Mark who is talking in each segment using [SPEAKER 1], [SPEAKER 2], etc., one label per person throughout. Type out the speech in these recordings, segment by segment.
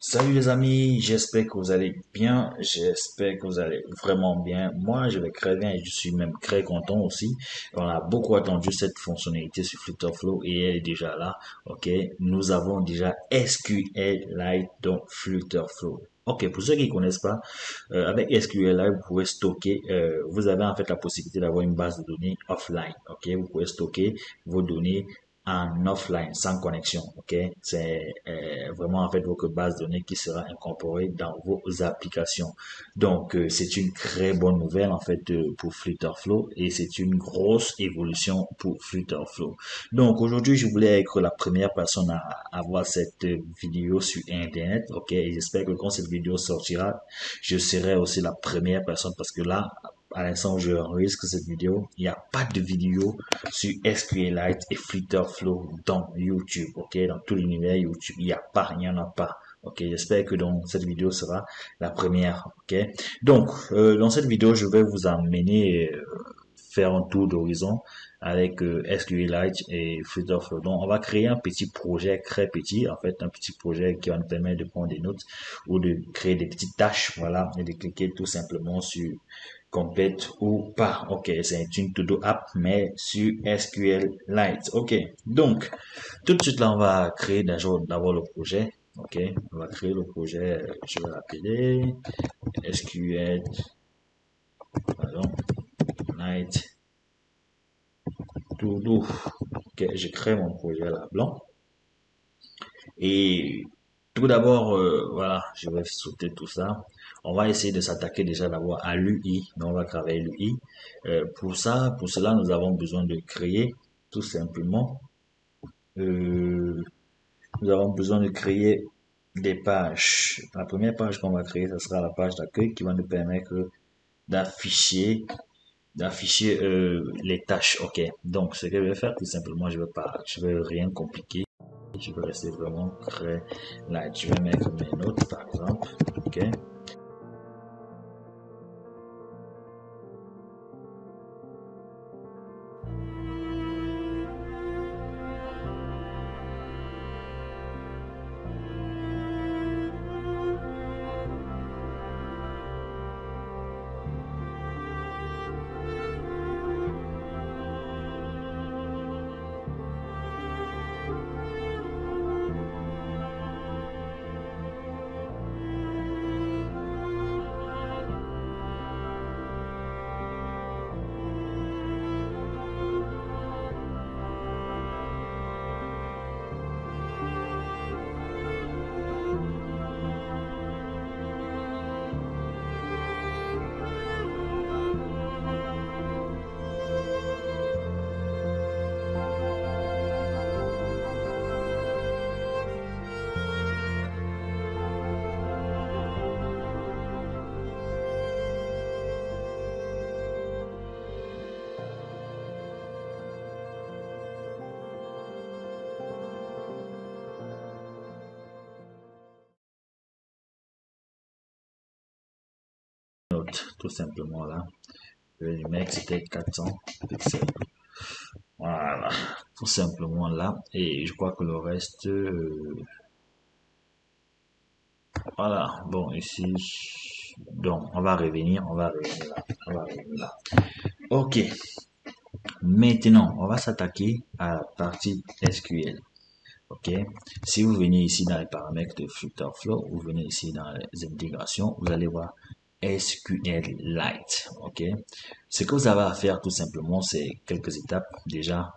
[SPEAKER 1] Salut les amis, j'espère que vous allez bien, j'espère que vous allez vraiment bien. Moi, je vais très bien et je suis même très content aussi. On a beaucoup attendu cette fonctionnalité sur Flutterflow et elle est déjà là. Ok, nous avons déjà SQLite dans Flutterflow. Ok, pour ceux qui ne connaissent pas, avec SQLite, vous pouvez stocker, vous avez en fait la possibilité d'avoir une base de données offline. Ok, vous pouvez stocker vos données en offline, sans connexion, ok? C'est vraiment en fait votre base de données qui sera incorporée dans vos applications. Donc, c'est une très bonne nouvelle en fait pour Flutterflow et c'est une grosse évolution pour Flutterflow. Donc, aujourd'hui, je voulais être la première personne à avoir cette vidéo sur Internet, ok? Et j'espère que quand cette vidéo sortira, je serai aussi la première personne parce que là, à l'instant où je enregistre cette vidéo, il n'y a pas de vidéo sur SQLite et Flutterflow dans YouTube, ok? Dans tout l'univers YouTube, il n'y en a pas. Ok, j'espère que donc cette vidéo sera la première, ok? Donc, dans cette vidéo, je vais vous emmener faire un tour d'horizon avec SQLite et Flutterflow. Donc, on va créer un petit projet très petit, en fait, un petit projet qui va nous permettre de prendre des notes ou de créer des petites tâches, voilà, et de cliquer tout simplement sur complète ou pas. Ok, c'est une to-do app, mais sur SQLite. Ok, donc, tout de suite là, on va créer d'abord le projet. Ok, on va créer le projet, je vais l'appeler SQL, pardon, Lite to do. Ok, je crée mon projet là, blanc. Et tout d'abord, voilà, je vais sauter tout ça. On va essayer de s'attaquer déjà d'abord à l'UI. Donc, on va travailler l'UI. Pour cela, nous avons besoin de créer tout simplement. euh, Nous avons besoin de créer des pages. La première page qu'on va créer, ce sera la page d'accueil qui va nous permettre d'afficher les tâches. Ok. Donc, ce que je vais faire, tout simplement, je vais rien compliquer. Je vais rester vraiment très light. Je vais mettre mes notes, par exemple. Ok. Note, tout simplement là. Je vais lui mettre c'était 400 pixels. Voilà. Tout simplement là. Et je crois que le reste, voilà. Bon, ici, donc, on va revenir là. On va revenir là. Ok. Maintenant, on va s'attaquer à la partie SQL. Ok. Si vous venez ici dans les paramètres de Flutterflow, vous venez ici dans les intégrations, vous allez voir SQLite. Ok. Ce que vous avez à faire tout simplement, c'est quelques étapes. Déjà,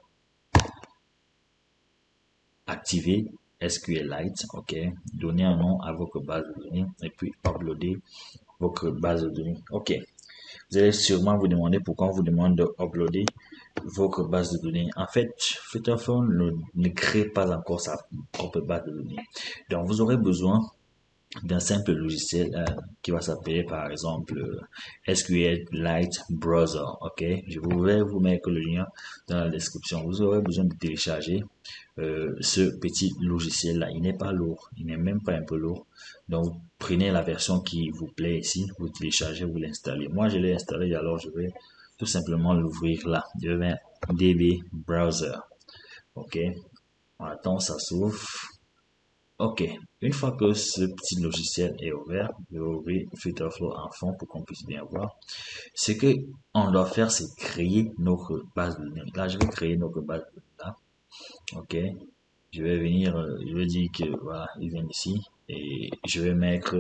[SPEAKER 1] activer SQLite. Ok. Donner un nom à votre base de données et puis uploader votre base de données. Ok. Vous allez sûrement vous demander pourquoi on vous demande de uploader votre base de données. En fait, Flutterflow ne crée pas encore sa propre base de données. Donc, vous aurez besoin d'un simple logiciel qui va s'appeler par exemple SQLite Browser. Ok, je vais vous mettre le lien dans la description. Vous aurez besoin de télécharger ce petit logiciel là. Il n'est pas lourd, il n'est même pas un peu lourd. Donc vous prenez la version qui vous plaît ici, vous téléchargez, vous l'installez. Moi je l'ai installé, alors je vais tout simplement l'ouvrir là. Je vais mettre DB Browser. Ok, on attend ça s'ouvre. Ok, une fois que ce petit logiciel est ouvert, je vais ouvrir Flutterflow en fond pour qu'on puisse bien voir. Ce que on doit faire, c'est créer notre base de données. Là, je vais créer notre base de données. Là. Ok, je vais venir, je vais dire que voilà, il vient ici et je vais mettre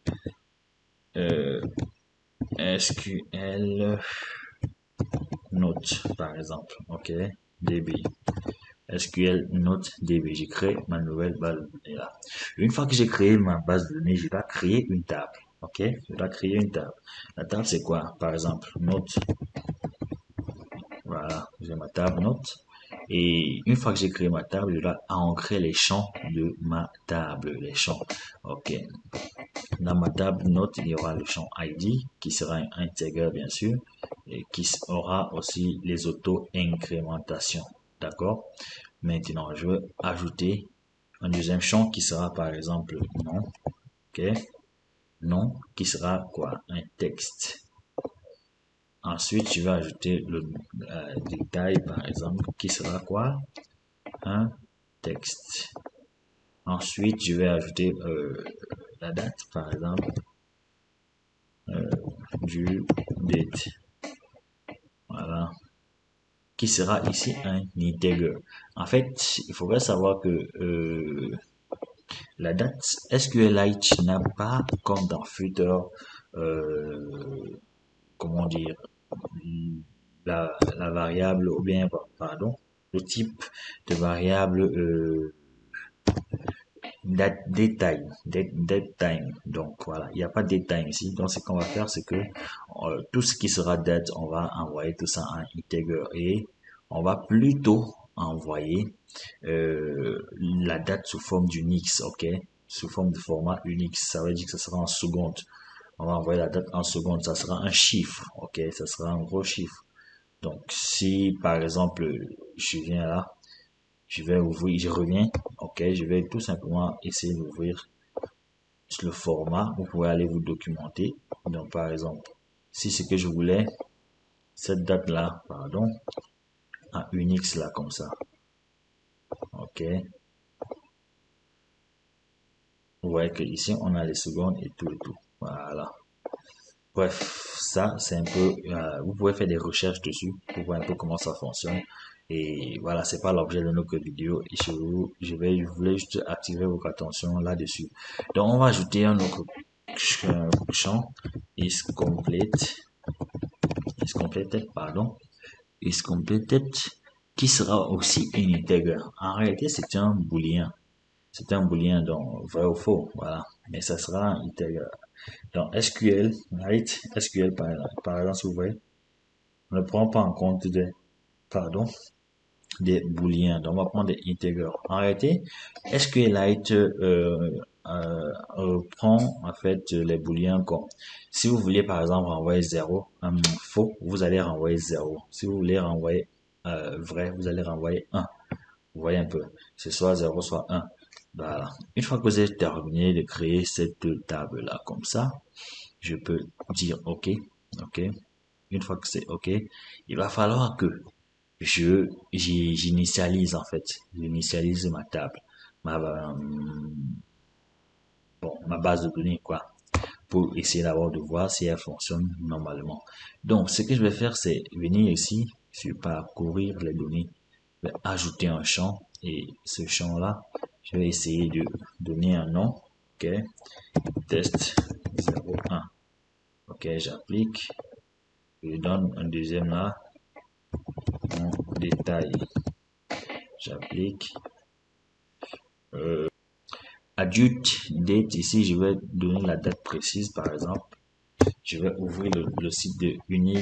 [SPEAKER 1] euh, SQL Note par exemple. Ok, DB. SQL Note DB. J'ai créé ma nouvelle base de données là. Une fois que j'ai créé ma base de données, je dois créer une table. Ok, je dois créer une table. La table c'est quoi? Par exemple, Note. Voilà, j'ai ma table Note. Et une fois que j'ai créé ma table, je dois ancrer les champs de ma table, les champs. Ok. Dans ma table Note, il y aura le champ ID qui sera un integer bien sûr et qui aura aussi les auto-incrémentations. D'accord? Maintenant, je vais ajouter un deuxième champ qui sera par exemple nom. Ok? Nom qui sera quoi? Un texte. Ensuite, je vais ajouter le détail par exemple qui sera quoi? Un texte. Ensuite, je vais ajouter la date, par exemple, du date. Voilà. Qui sera ici un integer. En fait, il faudrait savoir que la date SQLite n'a pas, comme dans Flutter, comment dire, la variable, ou bien, pardon, le type de variable date time. Donc voilà, il n'y a pas de time ici. Donc ce qu'on va faire, c'est que tout ce qui sera date, on va envoyer tout ça en integer et on va plutôt envoyer la date sous forme d'Unix, ok? Sous forme de format Unix. Ça veut dire que ça sera en seconde. On va envoyer la date en seconde. Ça sera un chiffre, ok? Ça sera un gros chiffre. Donc si par exemple je viens là, je vais ouvrir, je reviens, ok, je vais tout simplement essayer d'ouvrir le format, vous pouvez aller vous documenter. Donc, par exemple, si ce que je voulais, cette date-là, pardon, en Unix là, comme ça, ok. Vous voyez que ici, on a les secondes et tout et tout. Voilà. Bref, ça, c'est un peu, vous pouvez faire des recherches dessus pour voir un peu comment ça fonctionne. Et voilà, c'est pas l'objet de notre vidéo. Et je voulais juste attirer votre attention là-dessus. Donc, on va ajouter un autre champ is complete, pardon, is completed, qui sera aussi un integer. En réalité, c'est un booléen. C'est un booléen, donc vrai ou faux, voilà. Mais ça sera un integer. Donc SQL, right? SQL par exemple, si vous voyez, on ne prend pas en compte pardon, des booléens. Donc on va prendre des integers. En réalité, SQLite reprend en fait les booléens comme si vous voulez par exemple renvoyer 0, un faux, vous allez renvoyer 0. Si vous voulez renvoyer vrai, vous allez renvoyer 1. Vous voyez un peu, c'est soit 0 soit 1. Voilà. Une fois que vous avez terminé de créer cette table là comme ça, je peux dire OK, OK. Une fois que c'est OK, il va falloir que j'initialise en fait, j'initialise ma table, ma bon, ma base de données quoi, pour essayer d'abord de voir si elle fonctionne normalement. Donc ce que je vais faire, c'est venir ici sur parcourir les données, je vais ajouter un champ et ce champ là, je vais essayer de donner un nom, ok, test 01. Ok, j'applique, je donne un deuxième là, mon détail, j'applique, adulte date, ici je vais donner la date précise par exemple, je vais ouvrir le site de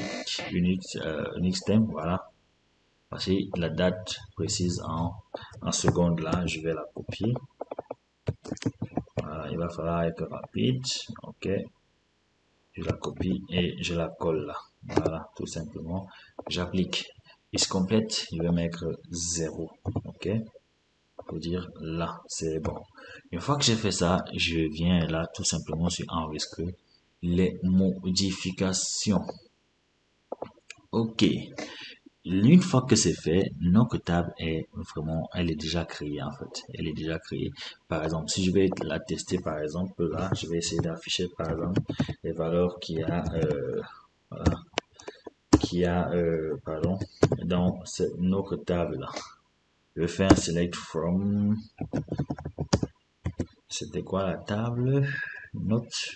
[SPEAKER 1] Unix voilà, voici la date précise en secondes là, je vais la copier, voilà, il va falloir être rapide, ok, je la copie et je la colle là, voilà, tout simplement, j'applique, is complète, je vais mettre 0, ok, pour dire là, c'est bon. Une fois que j'ai fait ça, je viens là tout simplement sur enregistrer les modifications. Ok, une fois que c'est fait, notre table est vraiment, elle est déjà créée en fait. Elle est déjà créée. Par exemple, si je vais la tester, par exemple, là, je vais essayer d'afficher, par exemple, les valeurs voilà, pardon, dans notre table là. Je vais faire un select from, c'était quoi la table? Note,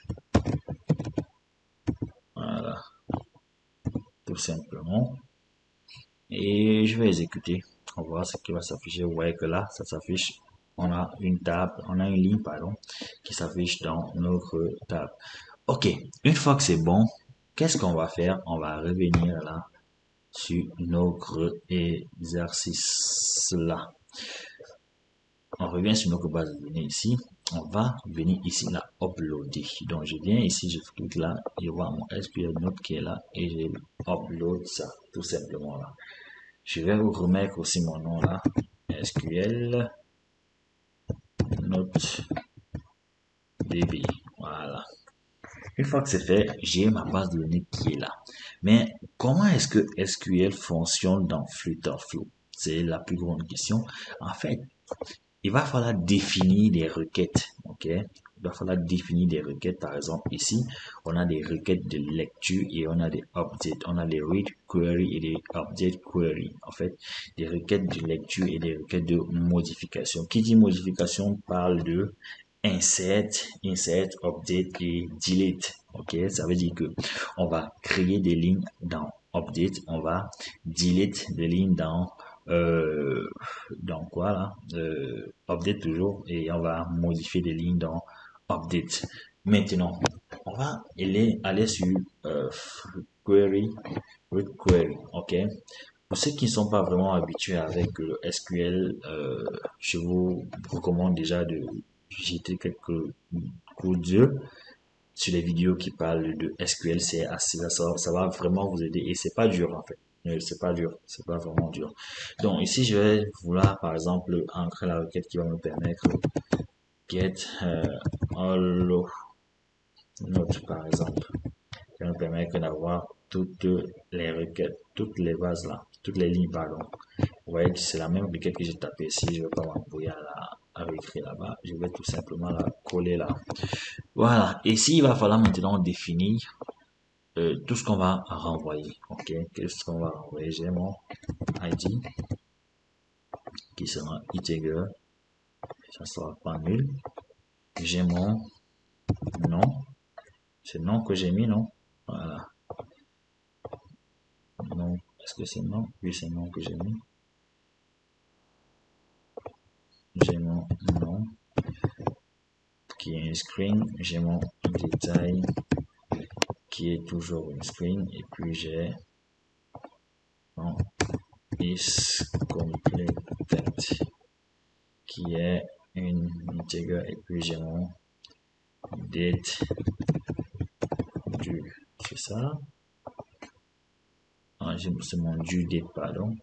[SPEAKER 1] voilà, tout simplement. Et je vais exécuter. On va voir ce qui va s'afficher. Vous voyez que là, ça s'affiche. On a une table, on a une ligne, pardon, qui s'affiche dans notre table. Ok, une fois que c'est bon, qu'est-ce qu'on va faire? On va revenir là sur notre exercice là. On revient sur notre base de données ici. On va venir ici là, uploader. Donc je viens ici, je clique là, je vois mon SQL Note qui est là et je upload ça tout simplement là. Je vais vous remettre aussi mon nom là, SQL Note DB. Voilà. Une fois que c'est fait, j'ai ma base de données qui est là. Mais comment est-ce que SQL fonctionne dans Flutter Flow? C'est la plus grande question. En fait, il va falloir définir des requêtes, ok? Il va falloir définir des requêtes. Par exemple, ici, on a des requêtes de lecture et on a des updates. On a des read query et des update query. En fait, des requêtes de lecture et des requêtes de modification. Qui dit modification parle de insert, update et delete. Ok, ça veut dire que on va créer des lignes dans update, on va delete des lignes dans quoi là, update toujours, et on va modifier des lignes dans update. Maintenant, on va aller sur query, with query, ok. Pour ceux qui ne sont pas vraiment habitués avec le SQL, je vous recommande déjà de jeter quelques coups d'yeux sur les vidéos qui parlent de SQL. C'est assez, ça va vraiment vous aider et c'est pas dur en fait. C'est pas dur, c'est pas vraiment dur. Donc ici, je vais vouloir par exemple entrer la requête qui va me permettre get all note par exemple, qui va me permettre d'avoir toutes les requêtes, toutes les bases là, toutes les lignes pardon. Vous voyez que c'est la même requête que j'ai tapée ici. Je ne vais pas m'embrouiller à réécrire là-bas. Je vais tout simplement la coller là. Voilà. Ici, il va falloir maintenant définir tout ce qu'on va renvoyer. Ok. Qu'est-ce qu'on va renvoyer? J'ai mon ID qui sera integer. Ça sera pas nul. J'ai mon nom. C'est le nom que j'ai mis, non? Voilà. Non. Est-ce que c'est nom? Oui, c'est le nom que j'ai mis. J'ai mon nom qui est un screen. J'ai mon détail qui est toujours une screen. Et puis j'ai mon is completed qui est une integer. Et puis j'ai mon date du. C'est ça. Ah, c'est mon due date, pardon.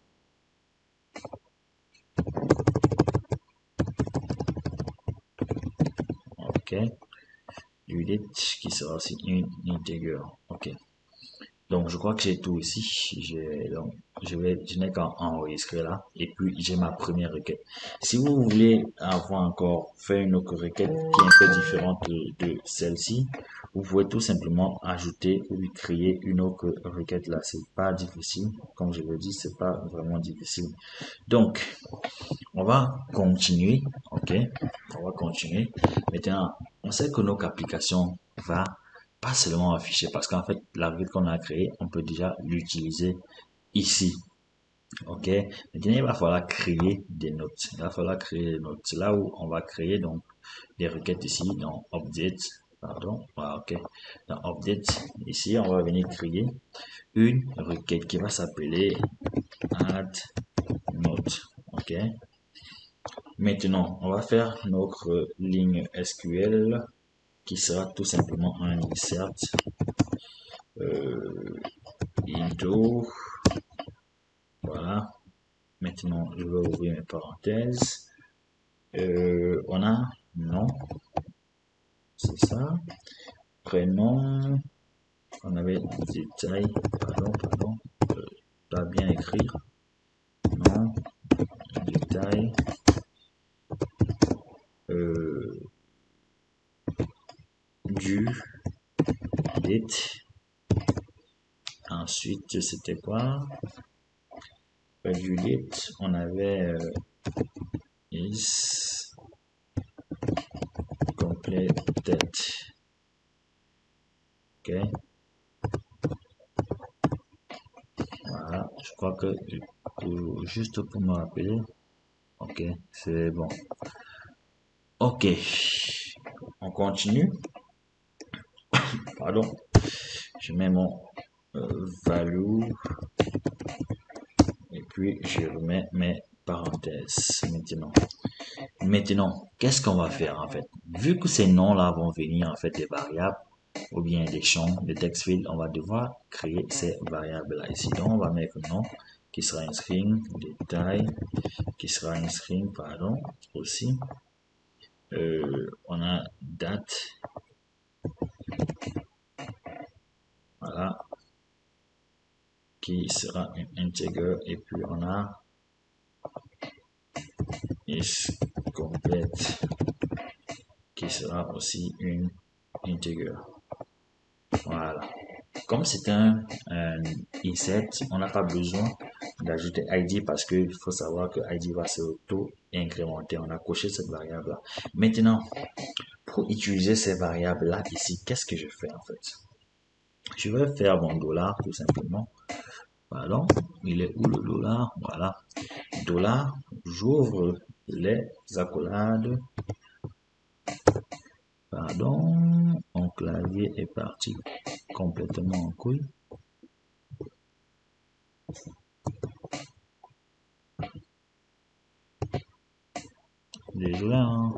[SPEAKER 1] Ok. Due date qui sera aussi une integer. Ok. Donc, je crois que j'ai tout ici. Donc, je n'ai qu'à enregistrer là. Et puis, j'ai ma première requête. Si vous voulez avoir encore fait une autre requête qui est un peu différente de celle-ci, vous pouvez tout simplement ajouter ou créer une autre requête là. C'est pas difficile. Comme je le dis, c'est pas vraiment difficile. Donc, on va continuer. Ok. On va continuer. Maintenant, on sait que notre application va pas seulement afficher parce qu'en fait, la requête qu'on a créée, on peut déjà l'utiliser ici. Ok. Maintenant, il va falloir créer des notes. Il va falloir créer des notes. C'est là où on va créer donc des requêtes ici dans update. Pardon. Ah, ok. Dans update, ici, on va venir créer une requête qui va s'appeler add note. Ok. Maintenant, on va faire notre ligne SQL qui sera tout simplement un insert into. Voilà. Maintenant, je vais ouvrir mes parenthèses. On a nom, c'est ça. Prénom, on avait détail, pardon, va bien écrire. Non, détail. Du date. Ensuite, c'était quoi? Du date, on avait is completed. Ok. Voilà. Je crois que juste pour me rappeler. Ok, c'est bon. Ok. On continue. Pardon. Je mets mon value et puis je remets mes parenthèses maintenant. Maintenant, qu'est-ce qu'on va faire en fait? Vu que ces noms-là vont venir en fait des variables ou bien des champs, des text fields, on va devoir créer ces variables-là ici. Donc, on va mettre nom qui sera un string, détail qui sera un string, pardon, aussi. On a date, voilà, qui sera un integer et puis on a is complete qui sera aussi une integer. Voilà. Comme c'est un inset, on n'a pas besoin d'ajouter ID parce qu'il faut savoir que ID va se auto-incrémenter. On a coché cette variable-là. Maintenant, pour utiliser ces variables-là ici, qu'est-ce que je fais en fait? Je vais faire mon dollar tout simplement. Pardon, il est où le dollar? Voilà. Dollar, j'ouvre les accolades. Pardon, mon clavier est parti complètement en couille. Désolé, hein.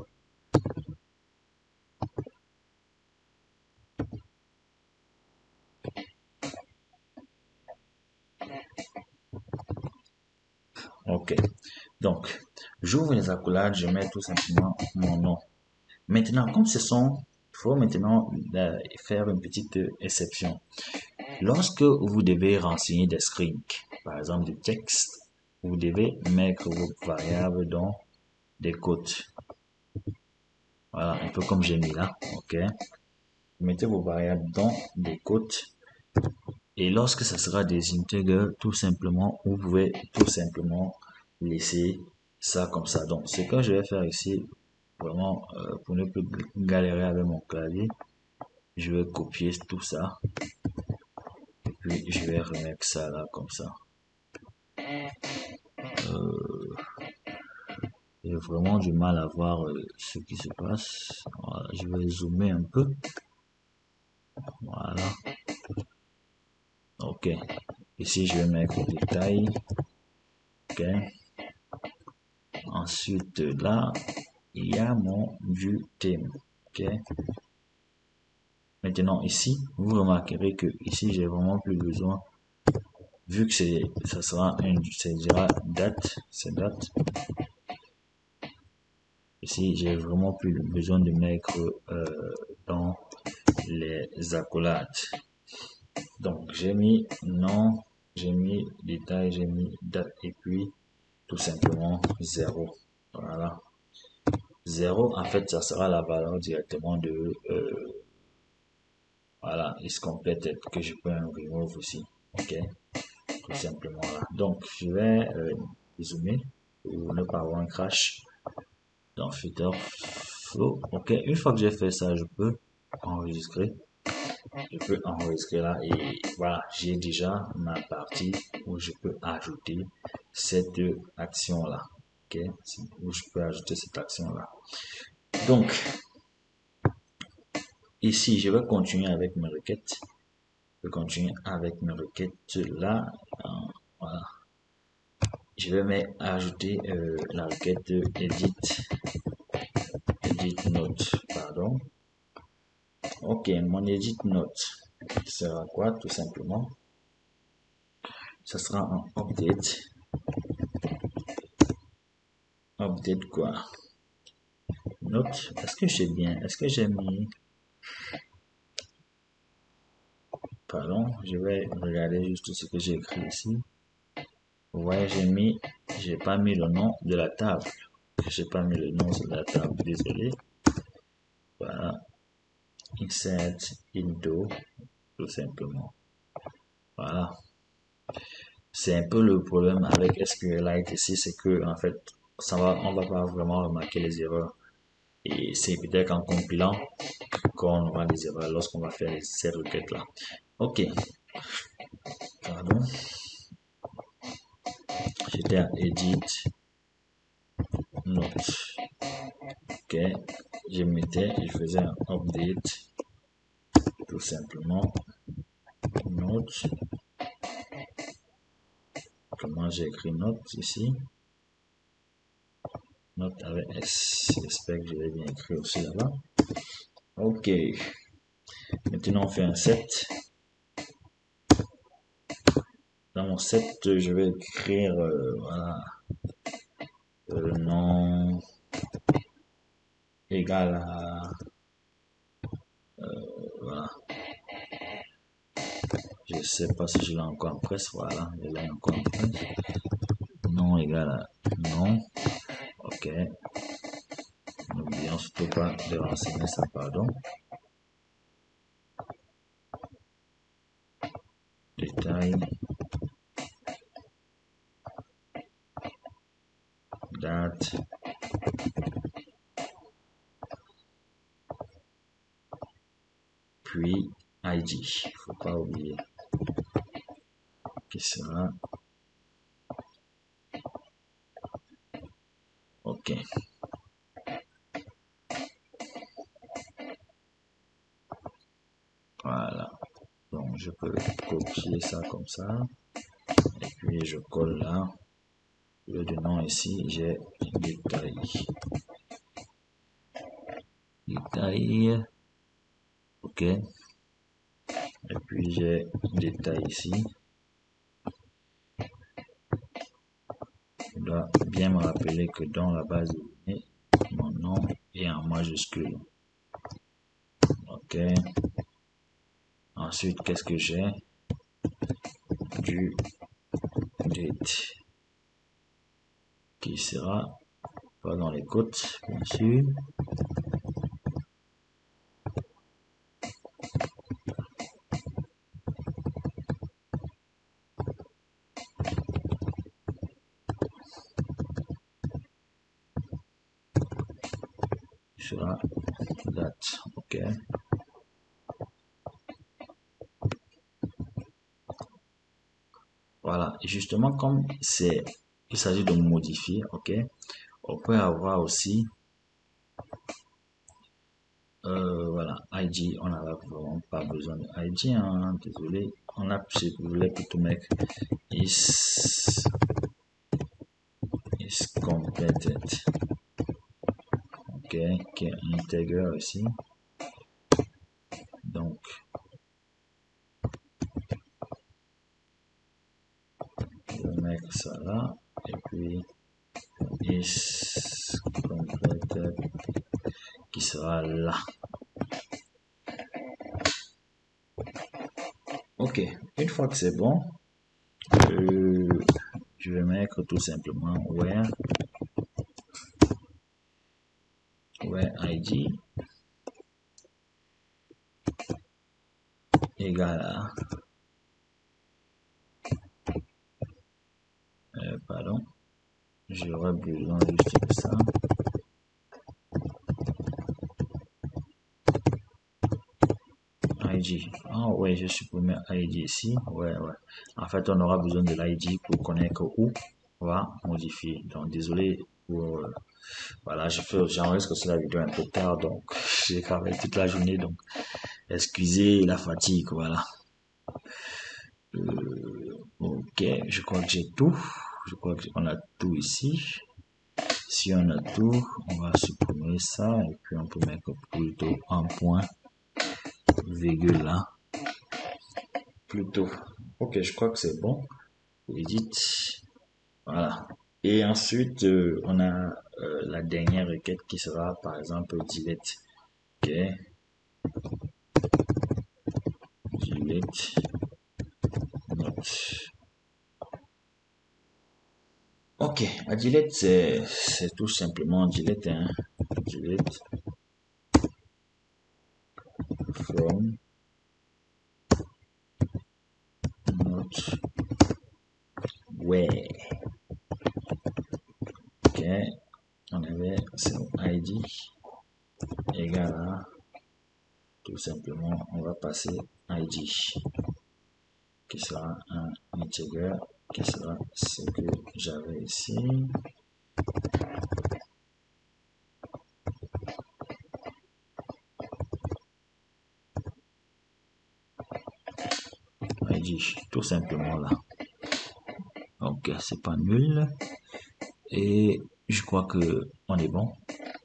[SPEAKER 1] Ok. Donc, j'ouvre les accolades, je mets tout simplement mon nom. Maintenant, comme ce sont, il faut maintenant faire une petite exception. Lorsque vous devez renseigner des strings, par exemple du texte, vous devez mettre vos variables dans des côtes. Voilà, un peu comme j'ai mis là. Ok. Vous mettez vos variables dans des côtes. Et lorsque ça sera des integers, tout simplement, vous pouvez tout simplement laisser ça comme ça. Donc, ce que je vais faire ici, vraiment, pour ne plus galérer avec mon clavier, je vais copier tout ça. Et puis, je vais remettre ça là, comme ça. J'ai vraiment du mal à voir ce qui se passe. Voilà, je vais zoomer un peu. Voilà. Ok. Ici, je vais mettre le détail. Ok. Ensuite, là, il y a mon view theme. Ok. Maintenant, ici, vous remarquerez que ici, j'ai vraiment plus besoin. Vu que ça sera c'est déjà date, c'est date. Ici, j'ai vraiment plus besoin de mettre dans les accolades. Donc, j'ai mis nom, j'ai mis détail, j'ai mis date et puis tout simplement 0. Voilà. 0, en fait, ça sera la valeur directement de voilà, is completed que je peux en remove aussi. Ok, tout simplement là. Donc, je vais zoomer pour ne pas avoir un crash dans Flutter Flow. Ok, une fois que j'ai fait ça, je peux enregistrer. Je peux enregistrer là et voilà, j'ai déjà ma partie où je peux ajouter cette action là. Ok, où je peux ajouter cette action là. Donc, ici, je vais continuer avec mes requêtes. Je vais continuer avec mes requêtes là. Voilà. Je vais ajouter la requête edit note, pardon. Ok, mon edit note sera quoi tout simplement? Ça sera un update. Update quoi? Note, est-ce que j'ai bien? Est-ce que j'ai mis? Pardon, je vais regarder juste ce que j'ai écrit ici. Ouais, j'ai pas mis le nom de la table. J'ai pas mis le nom de la table, désolé. Voilà, insert into, tout simplement. Voilà. C'est un peu le problème avec SQLite ici, c'est que, en fait, on va pas vraiment remarquer les erreurs. Et c'est peut-être qu'en compilant qu'on aura des erreurs lorsqu'on va faire ces requêtes-là. Ok, pardon. J'étais à Edit, Note. Ok, je faisais un update, tout simplement. Note. Comment j'ai écrit note ici? Note avec S. J'espère que je l'ai bien écrit aussi là-bas. Ok. Maintenant, on fait un set. Dans mon set, je vais écrire voilà, le nom égal à voilà. Je sais pas si je l'ai encore en presse. Voilà, je l'ai encore en presse. Nom égal à nom. Ok. N'oublions surtout pas de renseigner ça, pardon. Détail. Date. Puis ID. Faut pas oublier. Qui sera. Ok. Voilà. Donc, je peux copier ça comme ça. Et puis, je colle là. Le nom ici, j'ai détail. Détail. Ok. Et puis, j'ai détail ici. Je dois bien me rappeler que dans la base de données, mon nom est en majuscule. Ok. Ensuite, qu'est-ce que j'ai? Du date. Qui sera pas dans les côtes, bien sûr. Sera date. Ok. Voilà. Et justement, comme il s'agit de modifier, ok, on peut avoir aussi, voilà, ID, on n'a vraiment pas besoin de ID, hein, désolé, je voulais plutôt mettre is, is completed, ok, qui est integer ici, donc, je vais mettre ça là, et puis, is completed, qui sera là. Ok, une fois que c'est bon, je vais mettre tout simplement where ID égale à, pardon, j'aurais besoin juste de ça. ID. Ah ouais, je supprime ID ici. Ouais, ouais. En fait, on aura besoin de l'ID pour connaître où on va modifier. Donc, désolé pour, voilà, j'enregistre aussi la vidéo un peu tard, donc j'ai travaillé toute la journée, donc excusez la fatigue, voilà. Ok, je crois que j'ai tout. Je crois qu'on a tout ici. Si on a tout, on va supprimer ça et puis on peut mettre plutôt un point, virgule là, plutôt. Ok, je crois que c'est bon. Edit, voilà. Et ensuite, on a la dernière requête qui sera par exemple delete. Ok, delete note. Ok, à delete, c'est tout simplement delete, hein. Delete from not where. Ok, on avait c'est ID égale à tout simplement, on va passer ID qui sera un integer qui sera ce que j'avais ici. ID tout simplement là. Donc c'est pas nul et je crois que on est bon.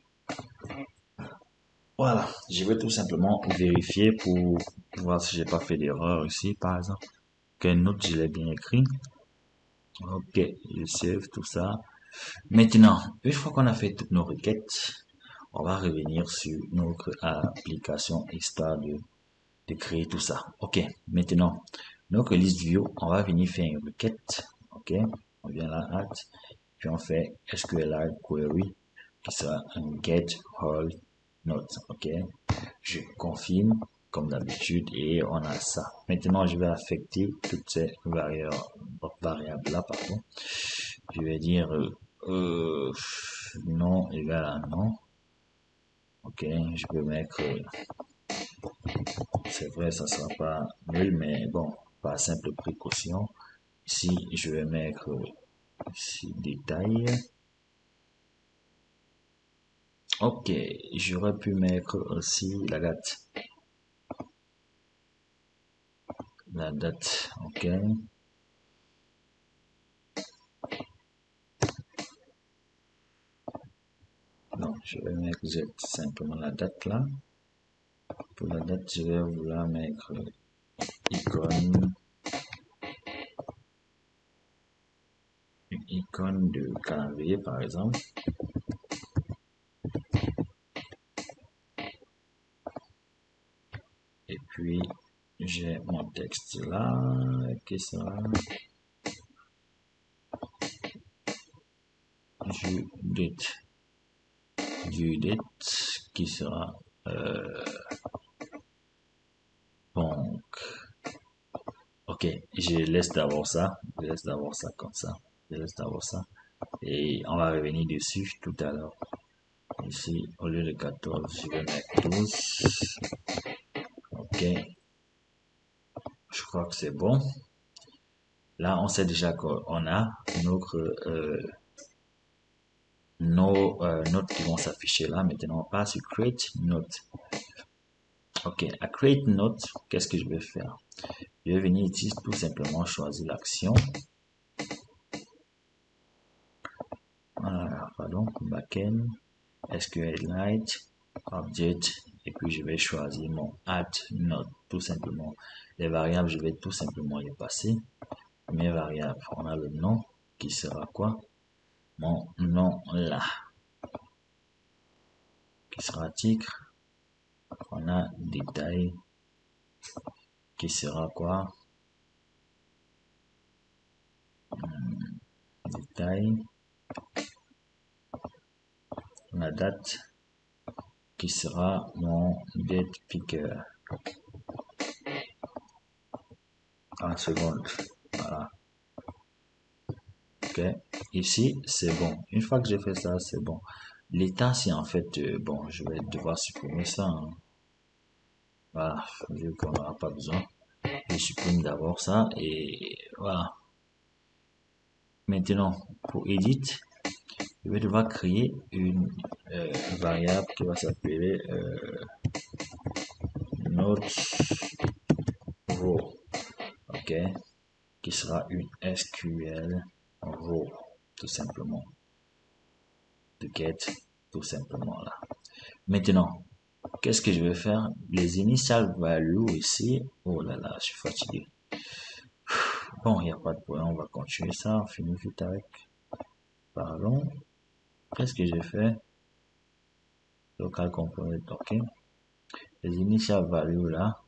[SPEAKER 1] Voilà, je vais tout simplement vérifier pour voir si j'ai pas fait d'erreur ici, par exemple. Quelle note je l'ai bien écrit. Ok, je save tout ça. Maintenant, une fois qu'on a fait toutes nos requêtes, on va revenir sur notre application histoire de créer tout ça. Ok, maintenant, notre list view, on va venir faire une requête. Ok, on vient là, add, puis on fait SQLite query qui sera un get all notes. Ok, je confirme comme d'habitude et on a ça. Maintenant, je vais affecter toutes ces variables là, pardon. Je vais dire non égal à non. Ok, je peux mettre, c'est vrai, ça sera pas nul, mais bon, par simple précaution. Ici, je vais mettre ici détail. Ok, j'aurais pu mettre aussi la date. La date, ok. Donc, je vais mettre simplement la date là. Pour la date, je vais vouloir mettre icône, une icône de calendrier par exemple. Et puis, j'ai mon texte là qui sera due date qui sera donc ok, je laisse d'abord ça, comme ça, je laisse d'abord ça et on va revenir dessus tout à l'heure. Ici, au lieu de 14, je vais mettre 12. Ok, je crois que c'est bon. Là, on sait déjà qu'on a nos notes qui vont s'afficher là. Maintenant, on passe sur Create Note. Ok, à Create Note, qu'est-ce que je vais faire? Je vais venir ici tout simplement choisir l'action. Voilà, pardon, backend, SQLite, object, et puis je vais choisir mon add note, tout simplement. Les variables, je vais tout simplement les passer. Mes variables, on a le nom qui sera quoi? Mon nom là, qui sera titre. On a détail qui sera quoi? Détail. La date qui sera mon date picker. En seconde. Voilà. Ok. Ici, c'est bon. Une fois que j'ai fait ça, c'est bon. L'état, c'est en fait, bon, je vais devoir supprimer ça, hein. Voilà. Vu qu'on n'aura pas besoin. Je supprime d'abord ça et voilà. Maintenant, pour edit, je vais devoir créer une variable qui va s'appeler note row, ok, qui sera une SQL row, tout simplement, de get, tout simplement là. Maintenant, qu'est-ce que je vais faire? Les initial values ici, oh là là, je suis fatigué. Bon, il n'y a pas de problème, on va continuer ça, on finit vite avec. Pardon, qu'est-ce que j'ai fait? Local component, ok. Les initial values là,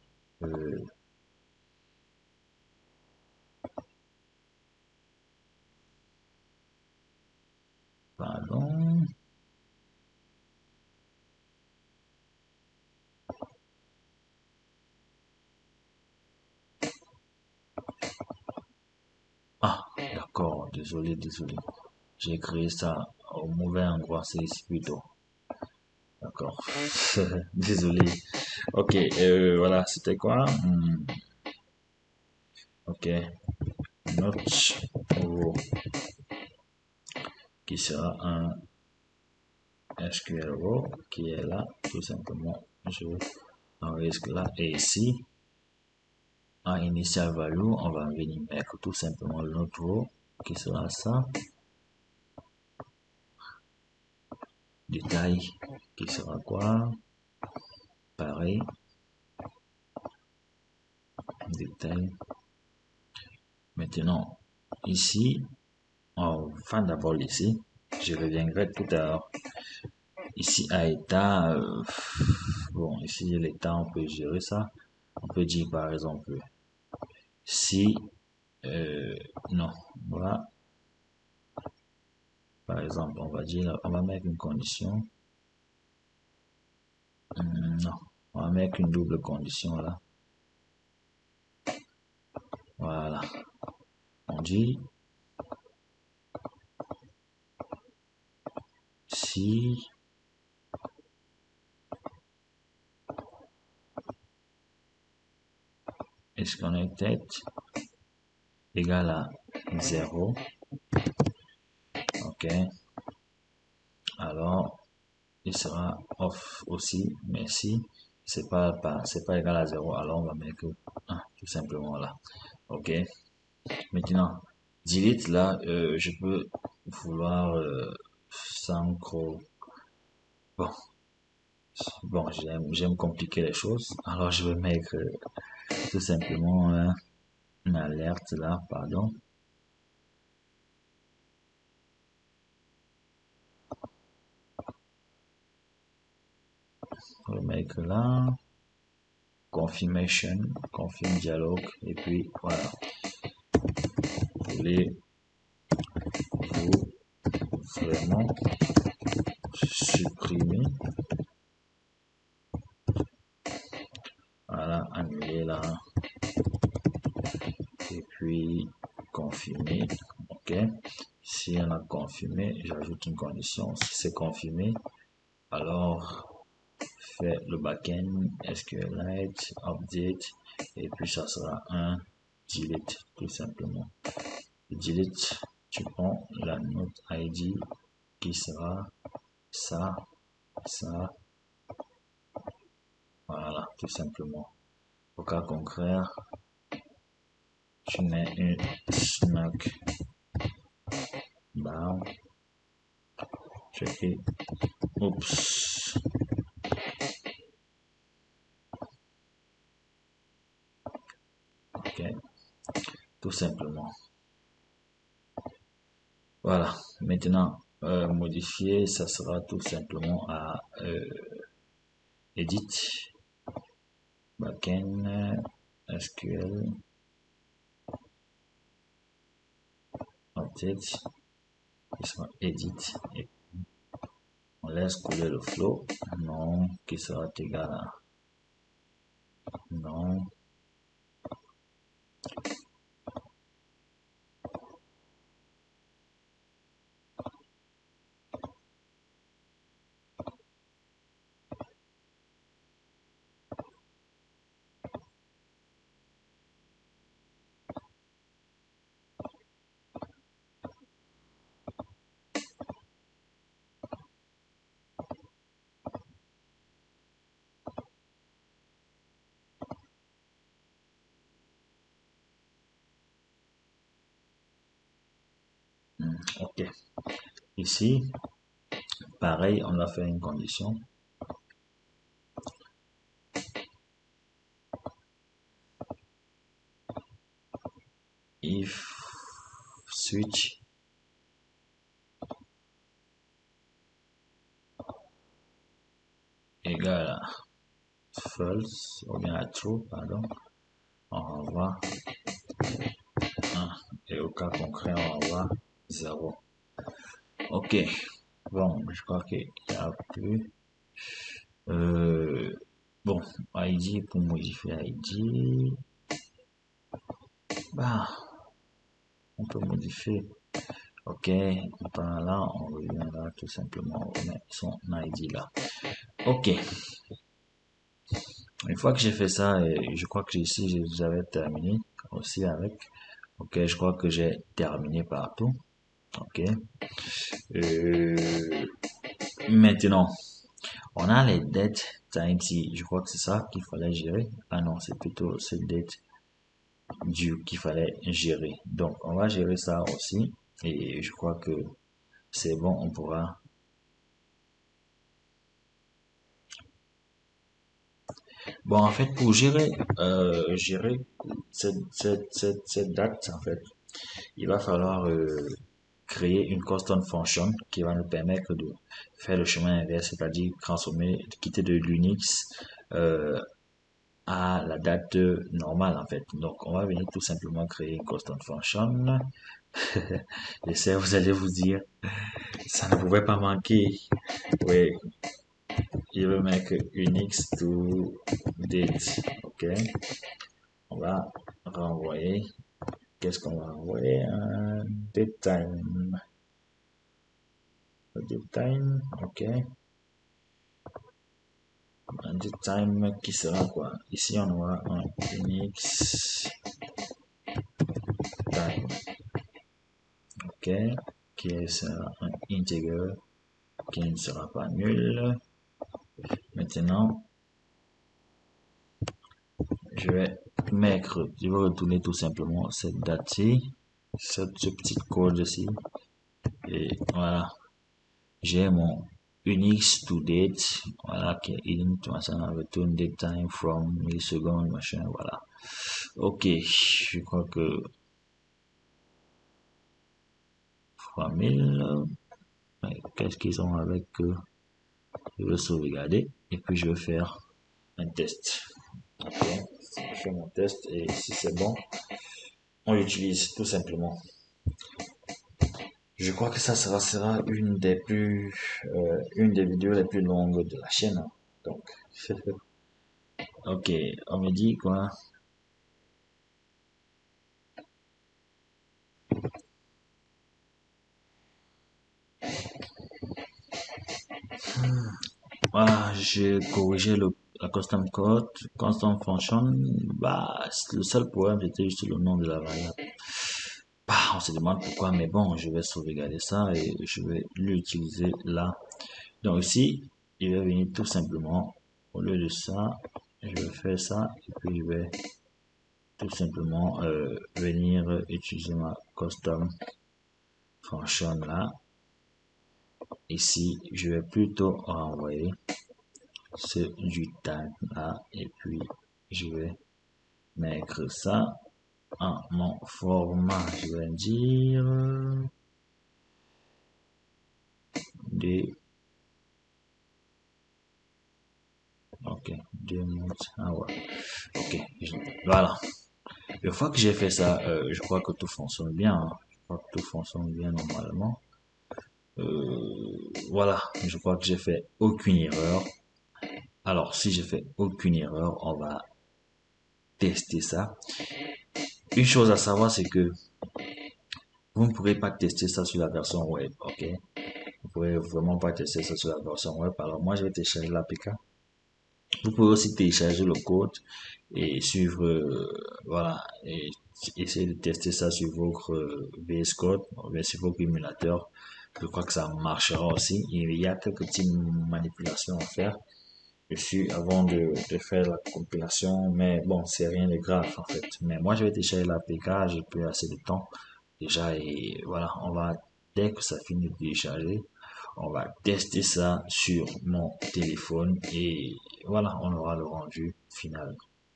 [SPEAKER 1] Ah, d'accord, désolé, désolé. J'ai créé ça au mauvais endroit, c'est ici plutôt. D'accord. Désolé. Ok, voilà, c'était quoi? Ok, notch row qui sera un SQL row qui est là, tout simplement. Je enregistre là et ici, en initial value, on va venir mettre tout simplement notre row qui sera ça. Détail qui sera quoi? Pareil, détail. Maintenant, ici, on va d'abord laisser. Je reviendrai tout à l'heure. Ici, à état, bon, ici, l'état, on peut gérer ça. On peut dire, par exemple, si, euh, non, voilà, par exemple, on va dire, on va mettre une condition. Non, on va mettre une double condition là. Voilà. On dit si est connected égale à 0, ok, alors il sera off aussi, mais si c'est pas égal à 0, alors on va mettre 1, tout simplement là, ok. Maintenant, delete là, je peux vouloir sans trop, bon, bon, j'aime compliquer les choses, alors je vais mettre tout simplement une alerte là, pardon. Je vais mettre là, confirmation, confirm dialogue, et puis voilà. Voulez-vous vraiment supprimer, voilà, annuler là, et puis confirmer, ok. Si on a confirmé, j'ajoute une condition. Si c'est confirmé, alors fait le backend SQLite, update, et puis ça sera un delete, tout simplement. Delete, tu prends la note ID qui sera ça, ça, voilà, tout simplement. Au cas contraire, tu mets une snack down, checker, oups, ok, tout simplement. Voilà, maintenant, modifier, ça sera tout simplement à edit, backend, SQL, update, qui sera edit, et on laisse couler le flow, non, qui sera égal à non, ok. Ici, pareil, on va faire une condition. If switch égale à false ou bien à true, pardon, on renvoie 1 et au cas concret on renvoie 0. Ok, bon, je crois qu'il n'y a plus. Bon, ID pour modifier ID. Bah,
[SPEAKER 2] on peut modifier. Ok, par là, on revient là, tout simplement, on met son ID là. Ok, une fois que j'ai fait ça, et je crois que ici, j'avais terminé aussi avec. Ok, je crois que j'ai terminé partout. Ok. Euh, Maintenant, on a les dettes ici. Je crois que c'est ça qu'il fallait gérer. Ah non, c'est plutôt ces dettes dues qu'il fallait gérer. Donc, on va gérer ça aussi. Et je crois que c'est bon, on pourra. Bon, en fait, pour gérer cette date, en fait, il va falloir créer une custom function qui va nous permettre de faire le chemin inverse, c'est-à-dire transformer, quitter de l'Unix euh, à la date normale, en fait. Donc, on va venir tout simplement créer une custom function. Et ça, vous allez vous dire, ça ne pouvait pas manquer. Oui, je veux mettre Unix to date. OK. On va renvoyer. Qu'est-ce qu'on va renvoyer? Un date time. Date time. OK. Un date time qui sera quoi? Ici, on aura un Unix time. OK. Qui sera un integer qui ne sera pas nul. Maintenant, je vais retourner tout simplement cette date-ci, ce petit code-ci, et voilà, j'ai mon Unix to date, voilà, qui est int, machin, return date time from millisecondes, machin, voilà. Ok, je crois que 3000, qu'est-ce qu'ils ont avec je vais sauvegarder, et puis je vais faire un test. Ok, je fais mon test, et si c'est bon, on l'utilise tout simplement. Je crois que ça sera une des vidéos les plus longues de la chaîne, hein. Donc, ok, on me dit quoi? Voilà, j'ai corrigé la custom code, custom function. Bah, le seul problème c'était juste le nom de la variable. Bah, on se demande pourquoi, mais bon, je vais sauvegarder ça et je vais l'utiliser là. Donc ici, il va venir tout simplement, au lieu de ça, je vais faire ça et puis je vais tout simplement venir utiliser ma custom function là. Ici, je vais plutôt renvoyer ce du time là et puis je vais mettre ça en mon format, je vais dire des ok, deux minutes, ah ouais, ok, voilà. Une fois que j'ai fait ça, je crois que tout fonctionne bien, hein. Je crois que tout fonctionne bien normalement. Voilà, je crois que j'ai fait aucune erreur. Alors, si j'ai fait aucune erreur, on va tester ça. Une chose à savoir, c'est que vous ne pourrez pas tester ça sur la version web, ok? Vous ne pourrez vraiment pas tester ça sur la version web. Alors, moi, je vais télécharger l'APK. Vous pouvez aussi télécharger le code et suivre, voilà, et essayer de tester ça sur votre VS Code, bien sur votre émulateur. Je crois que ça marchera aussi. Il y a quelques petites manipulations à faire dessus avant de faire la compilation, mais bon, c'est rien de grave en fait. Mais moi, je vais télécharger l'APK, j'ai plus assez de temps déjà et voilà, dès que ça finit de télécharger, on va tester ça sur mon téléphone et voilà, on aura le rendu final.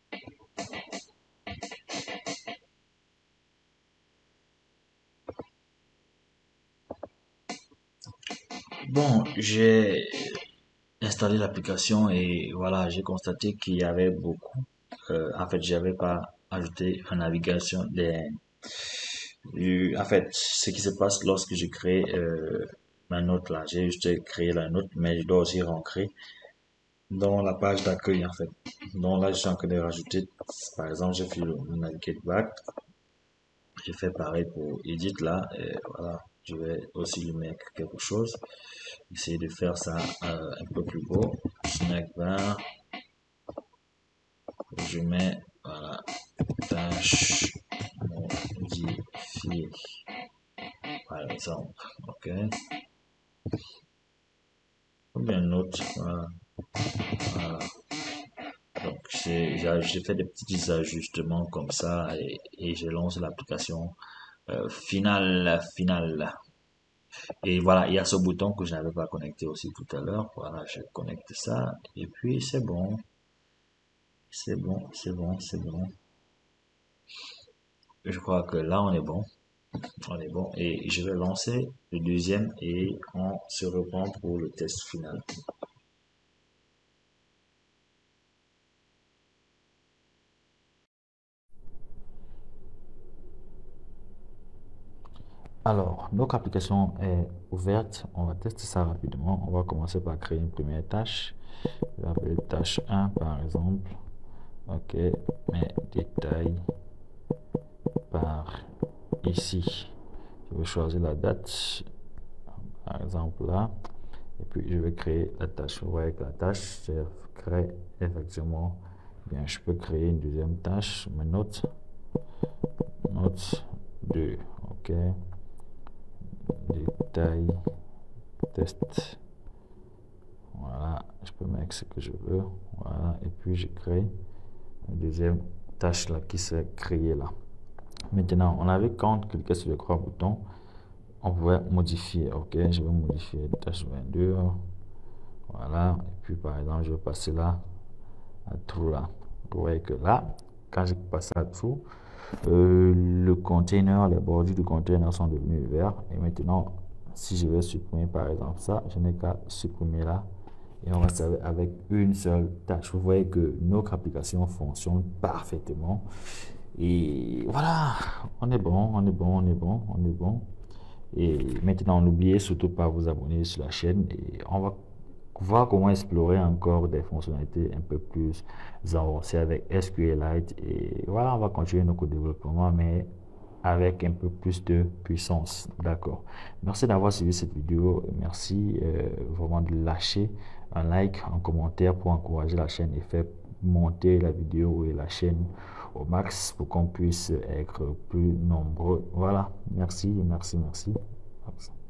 [SPEAKER 2] Bon, j'ai installé l'application et voilà, j'ai constaté qu'il y avait beaucoup. En fait, j'avais pas ajouté en navigation en fait, ce qui se passe lorsque je crée ma note là, j'ai juste créé la note, mais je dois aussi rentrer dans la page d'accueil en fait. Donc là, je suis en train de rajouter, par exemple, j'ai fait le navigate back
[SPEAKER 1] J'ai fait pareil pour Edit là, et voilà, je vais aussi lui mettre quelque chose. Essayer de faire ça un peu plus beau. Snack bar, je mets, voilà, tâche modifiée, par exemple, ok. Ou bien une autre, voilà, voilà. Donc, j'ai fait des petits ajustements comme ça et je lance l'application finale. Et voilà, il y a ce bouton que je n'avais pas connecté aussi tout à l'heure. Voilà, je connecte ça et puis c'est bon. C'est bon, c'est bon, c'est bon. Je crois que là, on est bon. On est bon. Et je vais lancer le deuxième et on se reprend pour le test final.
[SPEAKER 2] Alors, notre application est ouverte. On va tester ça rapidement. On va commencer par créer une première tâche. Je vais appeler tâche 1 par exemple. Ok, mais détail par ici. Je vais choisir la date, par exemple là. Et puis je vais créer la tâche. Vous voyez que la tâche se crée effectivement. Bien, je peux créer une deuxième tâche. Mes notes. Note 2. Ok. Détail. Test. Voilà. Je peux mettre ce que je veux. Voilà. Et puis je crée une deuxième tâche là qui s'est créée là. Maintenant, on avait quand on cliquait sur le trois boutons, on pouvait modifier. Ok, je vais modifier tâche 22. Voilà. Et puis par exemple, je vais passer là à true là. Vous voyez que là, quand je passe à true, le container, les bordures du container sont devenus verts. Et maintenant, si je vais supprimer par exemple ça, je n'ai qu'à supprimer là. Et on va servir avec une seule tâche. Vous voyez que notre application fonctionne parfaitement. Et voilà, on est bon, on est bon, on est bon, on est bon. Et maintenant, n'oubliez surtout pas vous abonner sur la chaîne et on va voir comment explorer encore des fonctionnalités un peu plus avancées avec SQLite. Et voilà, on va continuer notre développement, mais avec un peu plus de puissance. D'accord. Merci d'avoir suivi cette vidéo. Merci vraiment de lâcher un like, un commentaire pour encourager la chaîne et faire monter la vidéo et la chaîne au max pour qu'on puisse être plus nombreux. Voilà. Merci, merci, merci.